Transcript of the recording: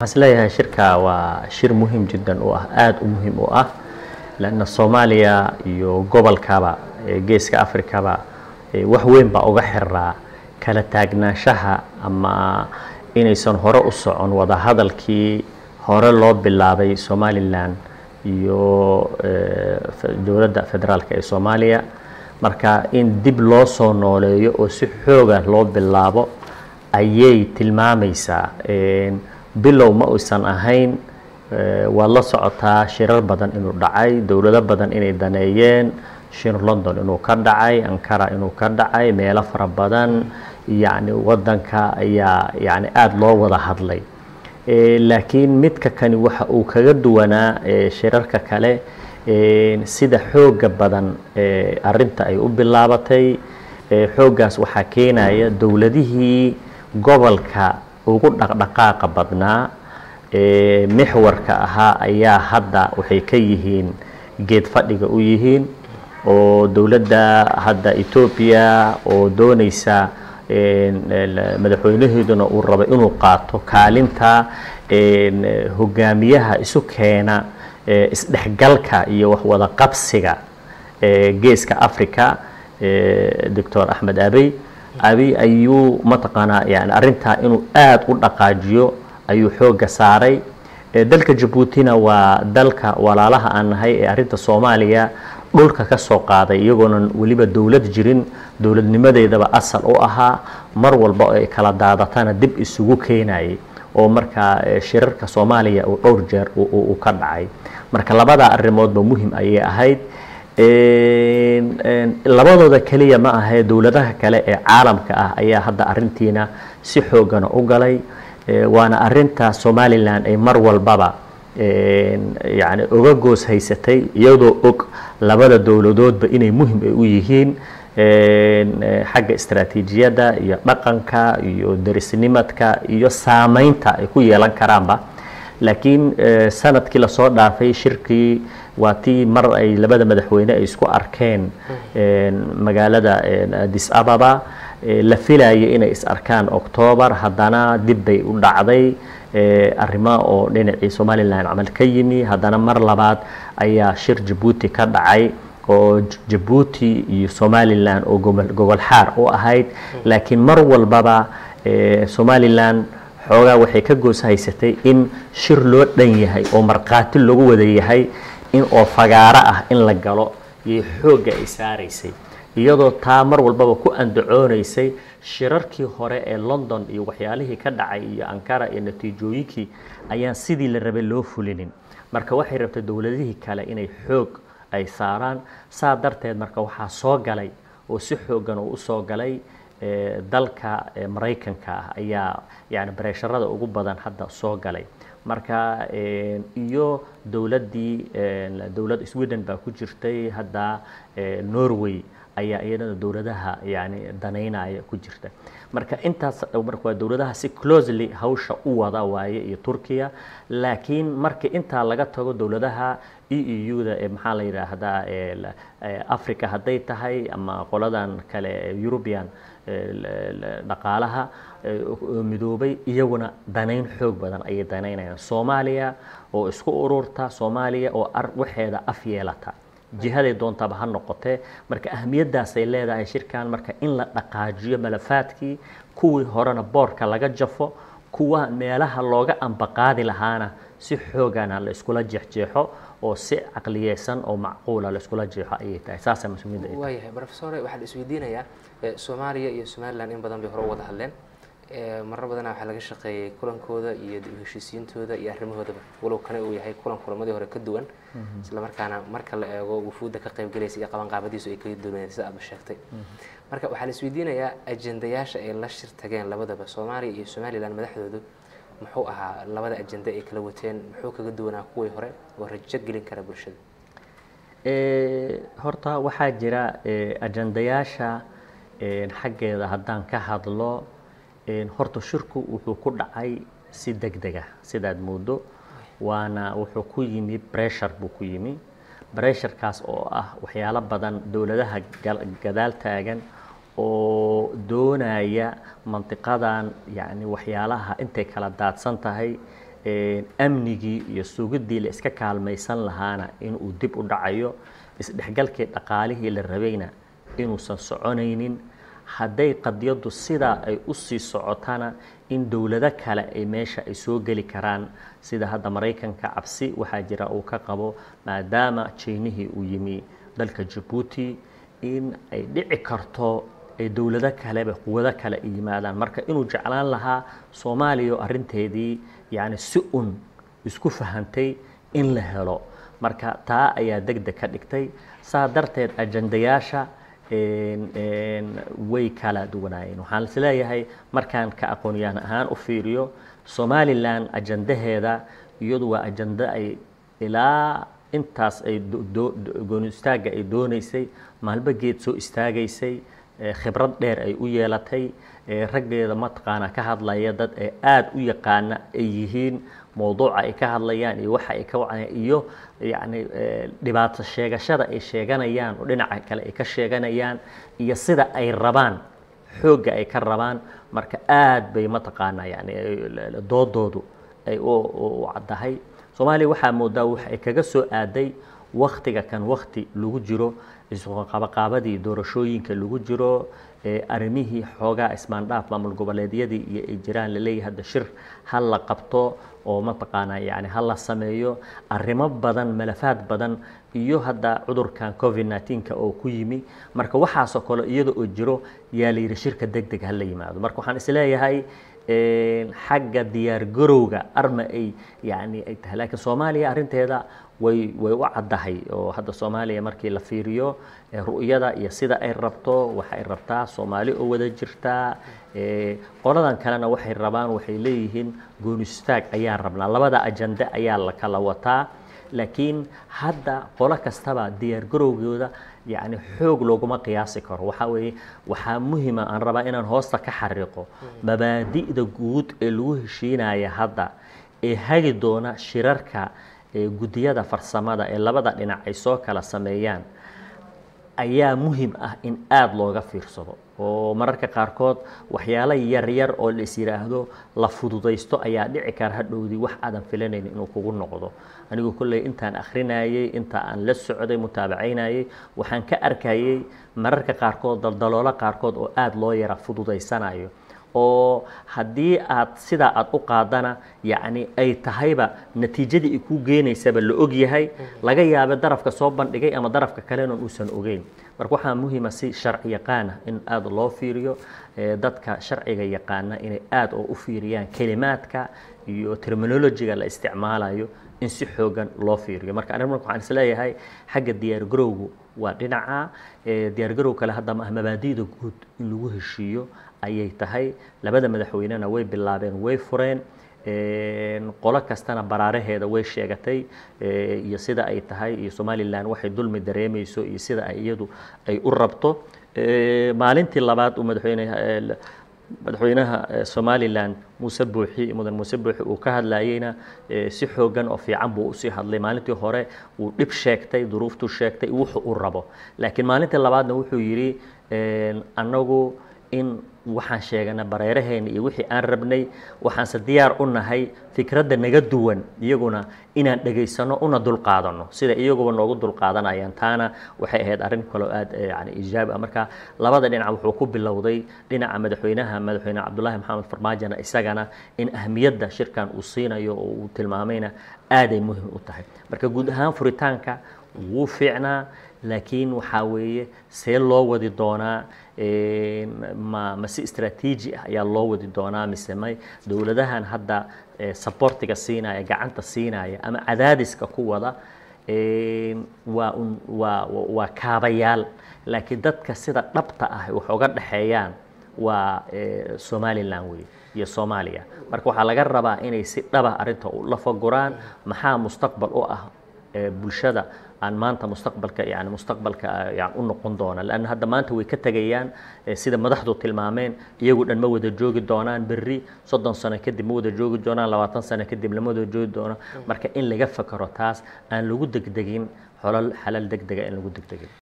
أصلها شركة وشير مهم جدا وآد مهم لأن الصوماليا يو قبل كابا جيسك أفريقيا وحوين بقى حرة كلا تاجنا شها أما إن يسون هراء الصعون وده هذا الكي هراء الله باللعبي صومالي لان يو دولة فدرال كي صوماليا مركا إن دب لوصو نولي يو سحوغة الله باللعبو أيي تلماميسا bilow ma uusan ahayn waa la socotaa shirar badan inuu dhacay dawlado badan inay daneeyeen shir London inuu ka dhacay Ankara inuu ka dhacay meelo fara badan yani wadanka ayaa yani aad loo wada hadlay laakiin midka kani waxa uu kaga duwanaa shirarka kale sida xooga badan arinta ay u bilaabatay xoogaas waxa keenaya dawladihii gobolka ugu dhaqdhaqaaqa badnaa mixwarka ahaa ayaa hadda waxay ka yihiin geed fadhiga u yihiin oo dawladda hadda Ethiopia oo doonaysa madaxweynaheeduna uu rabo inuu qaato kaalinta hogaamiyaha isu keena isdhexgalka iyo wax wada qabsiga geeska Afrika Dr. Ahmed Abiy ayuu mataqana yani arinta inuu aad u dhaqaajiyo ayuu xooga saaray dalka Djibouti waa dalka walaalaha aan nahay ee arinta Soomaaliya dhulka ka soo qaaday iyagoona waliba dawlad jirin dawladnimadeedaba asal u ahaa mar walba ay kala daadatana dib isugu keenayay oo marka shirarka Soomaaliya oo dhowr jeer uu ka dhacay marka labada arrimoodba muhiim ayay ahayd labadooda kaliya ma aha dawladaha kale ee caalamka ah ayaa hadda arintiina si xoogana u galay waana arinta Somaliland ay mar walbaba yani uga goos haysatay iyadoo og labada dawladoodba inay muhiim u yihiin xagga istaraatiijiyada iyo dhaqanka iyo darisnimadka iyo saameynta ay ku yeelan karaanba laakiin sanadkii la soo dhaafay shirkii waatii mar ay labada madaxweyne ay isku arkeen magaalada Addis Ababa la filayay inay is arkaan October haddana dib bay u dhacday arrimo oo dhinacii Somaliland amal ka yimi haddana mar labaad ayaa shir Djibouti ka dhacay oo Djibouti iyo Somaliland oo gobol xaar u ahayd laakiin mar walbaba Somaliland xoogaa waxay ka goos haysatay in shir loo dhan yahay oo marqaati lagu wada yahay in oo fagaara ah in la galo iyo xooga ay saaraysay iyadoo taa mar walbaba ku andacoonaysay shirarkii hore ee London iyo waxyaalihii ka dhacay iyo Ankara iyo natiijooyinkii ayaan sidii la rabay loo fulinin marka waxay rabtay dawladihii kale inay xoog ay saaraan saa darteed marka waxaa soo galay oo si xoogan u soo galay dalka Mareykanka ayaa yani bareesharada ugu badan hadda soo galay marka iyo dawlad Sweden baa ku jirtay hadda Norway ayaa iyadana dawladaha yani daneynaya ku jirta marka intaas marka dawladaha si closely hawsha u wada waaye iyo Turkiya laakiin marka inta laga tago dawladaha EU-da maxaa la yiraahdaa Africa haday tahay ama qoladan kale European dhaqaalaha midoobay iyaguna daneyn xoog badan ay daneynayaan Soomaaliya oo isku ururta Soomaaliya oo waxeeda af yeelata jihaday doontaba ha noqotee marka ahmiyadaas ay leedahay shirkan marka in la dhaqaajiyo malafaadkii kuwii horena boorka laga jafo kuwa meelaha looga ambaqaadi lahaana si xoogana la iskula jeexjeexo oo si aqliyeysan oo macquul ah la iskula jeexo ay tahay saasa mas'uuliyadda ay waayahay professor waxaan isweydiinayaa Soomaaliya iyo Somaliland in badan bay hore wada hadleen marar badan waxa laga shaqeeyay kulankooda iyo heshiisiintooda iyo arrimahooda walow kana uu yahay kulanmadii hore ka duwan isla markaana marka la eego wufuudda ka qayb galaysa iyo qaban qaabadiisu ay ka duwanayeen sida aad sheegtay marka waxa la isweydiinayaa ajendayaasha ay la shir tageen labadaba Soomaaliya iyo Somaliland madaxdoodu muxuu ahaa labada ajenda ay kala wateen muxuu kaga duwanaa kuwii hore oo rajo gelin kara bulshada horta waxaa jira ajendayaasha xaggeeda haddaan ka hadlo horta shirku wuxuu ku dhacay si degdeg ah sidaad moodo waana wuxuu ku yimi pressure buu ku yimi pressurekaas oo ah waxyaalo badan dawladaha gadaal taagan oo doonaya mantiqadan yani waxyaalaha intay kala daadsan tahay amnigii iyo sugidii la iska kaalmaysan lahaana inuu dib u dhacayo isdhexgalkii dhaqaalihii la rabayna inuusan soconaynin hadday qadiyadu sidaa ay u sii socotana in dowlado kale ay meesha ay soo geli karaan sida hadda Mareykanka cabsi waxaa jira uu ka qabo maadaama Chiinihii uu yimi dalka Djibouti in ay dhici karto ay dowlado kale quwado kale yimaadaan marka inuu jeclaan lahaa Soomaaliya arinteedii yani si isku fahantay in la helo marka taa ayaa degdeg ka dhigtay saa darteed ajandayaasha way kala duwanaayeen waxaan isleeyahay markaan ka aqooniyaan ahaan u fiiriyo Somaliland ajandaheeda iyadu waa ajanda ay ilaa intaas ay gooni istaaga ay doonaysay maalba geed soo istaagaysay khibrad dheer ay u yeelatay raggeeda matqaana ka hadlaya dad ay aad u yaqaana ay yihiin mowduuca ay ka hadlayaan iyo waxa ay ka wacayaan iyo yani dhibaato sheegashada ay sheeganayaan oo dhinaca kale ay ka sheeganayaan iyo sida ay rabaan xooga ay ka rabaan marka aad bay matqaana yani doodoodu ay u cadahay Soomaaliya waxaa moodaa wax ay kaga soo aaday waqtiga kan waqti lagu jiro isoo qabaqaabadii doorashooyinka lagu jiro arimihii xoogaa ismaandhaaf maamul goboleedyadii iyo ay jiraan la leeyahay hadda shir hal la qabto oo mataqaana yani hal la sameeyo arrimo badan malafaad badan iyo hadda cudurkan COVID-19 oo ku yimi marka waxaas oo kale iyada oo jiro yaa la yiri shirka degdeg hal la yimaado marka waxaan isleeyahay xagga diyaar garowga arma ay yani ay tahay laakiin Soomaaliya arinteeda way u cadahay oo hadda Soomaaliya markii la fiiriyo ru'yada iyo sida ay rabto waxa ay rabtaa Soomaali oo wada jirta qoladan kalena waxay rabaan waxay leeyihiin gooni istaag ayaa rabnaa labada ajanda ayaa la kala wataa laakiin hadda qola kastaba diyaar garowgooda يعني حوق لوجما قياسي كر وحاوي وحامهما أن ربا إن هوستا كحرقه مبادئ دجود الوه شينا يا هذا هاي دونا شراركا جودية دا فرسما دا إلا بدأ لنا عيسوك على سميان أيام مهم إن آد لوجا فيرصده ومررك قاركود وحيالا ير أو اللي سيراهدو لفضوديستو أيا دعي كارهدو دي وح آدم فلانين إنه كوغن نقضو أنا يقول كله أنت أن أخريناي أنت أن للسعودي متابعيناي وحن كأركاي مررك قاركود دلدلولا قاركود أو آد لو يرى فضوديسانايو oo hadii aad sida aad u qaadana yaani ay tahayba natiijada ku geenaysaba la og yahay laga yaabo darafka soo bandhigay ama darafka kale oo uusan ogeyn marka waxa muhiim ah si sharci yaqaana in aad loo fiiriyo dadka sharciga yaqaana in aad u fiiriyaan kalimaadka iyo terminology-ga la isticmaalayo in si xoogan loo fiiriyo marka anigu waxaan isleeyahay xagga diyaar garowgu waa dhinaca diyaar garow kale hadda mabaadi'da guud in lagu heshiiyo ayay tahay labada madaxweynena way bilaabeen way fureen qolo kastana baraaraheeda way sheegatay iyo sida ay tahay iyo Somaliland waxay dulmi dareemayso iyo sida ay iyadu ay u rabto maalintii labaad uu madaxweynaha Somaliland Muuse Buuxi uu ka hadlayayna si xoogan oo fiican buu u sii hadlay maalintii hore uu dib sheegtay duruuftu sheegtay wuxuu u rabo laakiin maalintii labaadna wuxuu yiri anagu in waxaan sheeganaa bareeraheena iyo wixii aan rabnay waxaan diyaar u nahay fikradda naga duwan iyaguna inaan dhageysano una dul qaadano sida iyaguba noogu dul qaadanayaan taana waxay ahayd arrin kale oo aad yani ijaab marka labada dhinac wuxuu ku bilowday dhinaca madaxweyne Cabdullaahi Maxamed Farmaajo isagana in ahmiyadda shirkan uu siinayo oo uu tilmaamayna aad ay muhiim u tahay marka guud ahaan furitaanka wuu fiicnaa laakiin waxa weeye see loo wadi doonaa ma si istiraatiiji ah ayaa loo wadi doonaa misemay dawladahan hadda supportiga siinaya gacanta siinaya ama cadaadiska ku wada waa kaabayaal laakiin dadka sida dhabta ah wax uga dhaxeeyaan waa Somaliland weey iyo Soomaaliya marka waxa laga rabaa inay si dhaba arinta u la faguraan maxaa mustaqbal u ah bulshada aan maanta mustaqbalka yani u noqon doona laana hadda maanta way ka tagayaan sida madaxdu tilmaameen iyagu dhan ma wada joogi doonaan berri 30 sano kadib ma wada joogi doonaan 20 sano kadib lama wada joogi doona marka in laga fakaro taas aan lagu degdegin xalal degdega in lagu degdegin